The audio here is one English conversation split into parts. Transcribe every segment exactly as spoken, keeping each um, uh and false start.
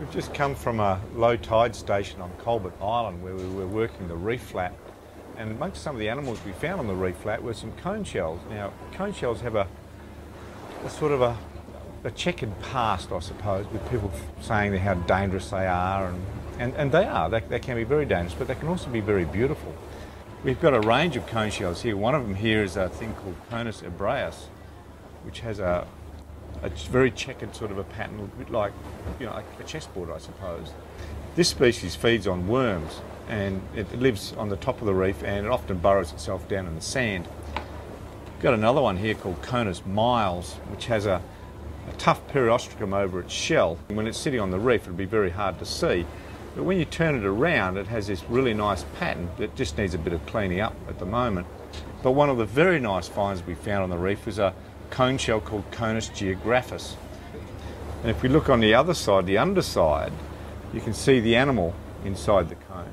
We've just come from a low tide station on Colbert Island where we were working the reef flat, and amongst some of the animals we found on the reef flat were some conechells. Now, conechells have a, a sort of a, a checkered past, I suppose, with people saying how dangerous they are, and, and, and they are. They, they can be very dangerous, but they can also be very beautiful. We've got a range of conechells here. One of them here is a thing called Conus ebraeus, which has a a very checkered sort of a pattern, a bit like, you know, a chessboard, I suppose. This species feeds on worms, and it lives on the top of the reef, and it often burrows itself down in the sand. We've got another one here called Conus miles, which has a, a tough periostracum over its shell. When it's sitting on the reef, it'll be very hard to see, but when you turn it around, it has this really nice pattern that just needs a bit of cleaning up at the moment. But one of the very nice finds we found on the reef was a coneshell called Conus geographus. And if we look on the other side, the underside, you can see the animal inside the cone.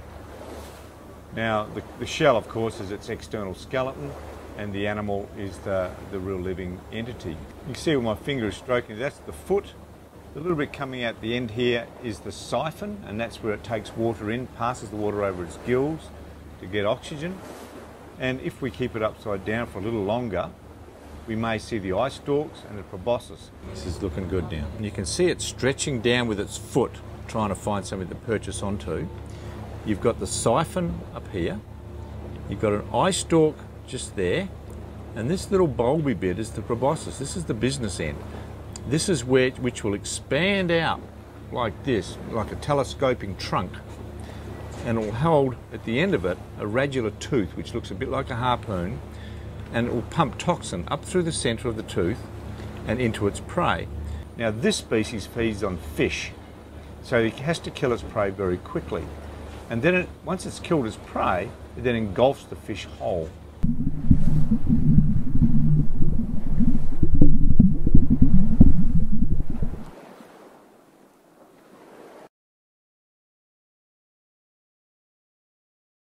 Now, the, the shell, of course, is its external skeleton, and the animal is the, the real living entity. You can see where my finger is stroking, that's the foot. The little bit coming out the end here is the siphon, and that's where it takes water in, passes the water over its gills to get oxygen. And if we keep it upside down for a little longer, we may see the eye stalks and the proboscis. This is looking good now. And you can see it stretching down with its foot, trying to find something to perch onto. You've got the siphon up here. You've got an eye stalk just there. And this little bulby bit is the proboscis. This is the business end. This is where which will expand out like this, like a telescoping trunk. And it will hold at the end of it a radular tooth, which looks a bit like a harpoon, and it will pump toxin up through the centre of the tooth and into its prey. Now, this species feeds on fish, so it has to kill its prey very quickly. And then it, once it's killed its prey, it then engulfs the fish whole.